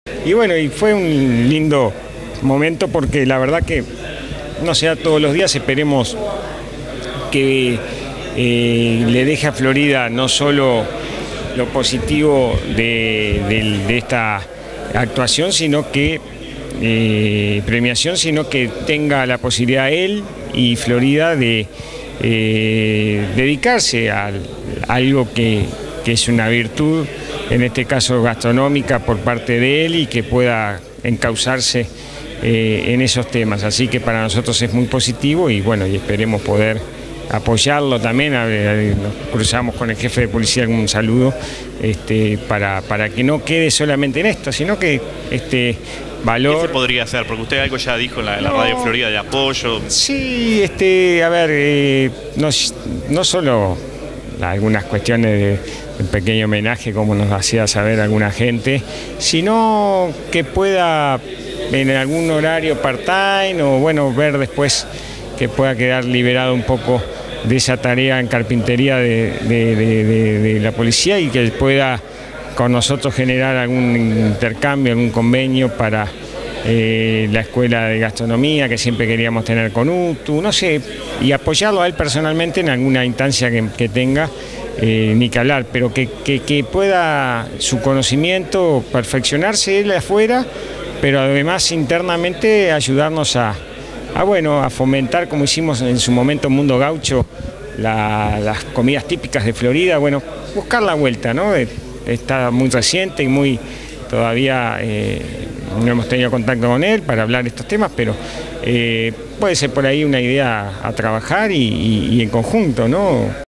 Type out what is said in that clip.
Y bueno, y fue un lindo momento porque la verdad que no se da todos los días. Esperemos que le deje a Florida no solo lo positivo de esta actuación, sino que premiación, sino que tenga la posibilidad él y Florida de dedicarse a algo que es una virtud, en este caso gastronómica por parte de él, y que pueda encauzarse en esos temas. Así que para nosotros es muy positivo y bueno, y esperemos poder apoyarlo también. Nos cruzamos con el jefe de policía, algún saludo para que no quede solamente en esto, sino que valor. ¿Qué se podría hacer? Porque usted algo ya dijo en la Radio Florida de apoyo. Sí, a ver, no solo algunas cuestiones de un pequeño homenaje como nos hacía saber alguna gente, sino que pueda en algún horario part-time o bueno, ver después que pueda quedar liberado un poco de esa tarea en carpintería de la policía, y que pueda con nosotros generar algún intercambio, algún convenio para la escuela de gastronomía que siempre queríamos tener con UTU, no sé, y apoyarlo a él personalmente en alguna instancia que tenga, ni que hablar, pero que pueda su conocimiento perfeccionarse él afuera, pero además internamente ayudarnos a fomentar, como hicimos en su momento en Mundo Gaucho, las comidas típicas de Florida. Bueno, buscar la vuelta, ¿no? Está muy reciente y muy todavía no hemos tenido contacto con él para hablar de estos temas, pero puede ser por ahí una idea a trabajar y en conjunto, ¿no?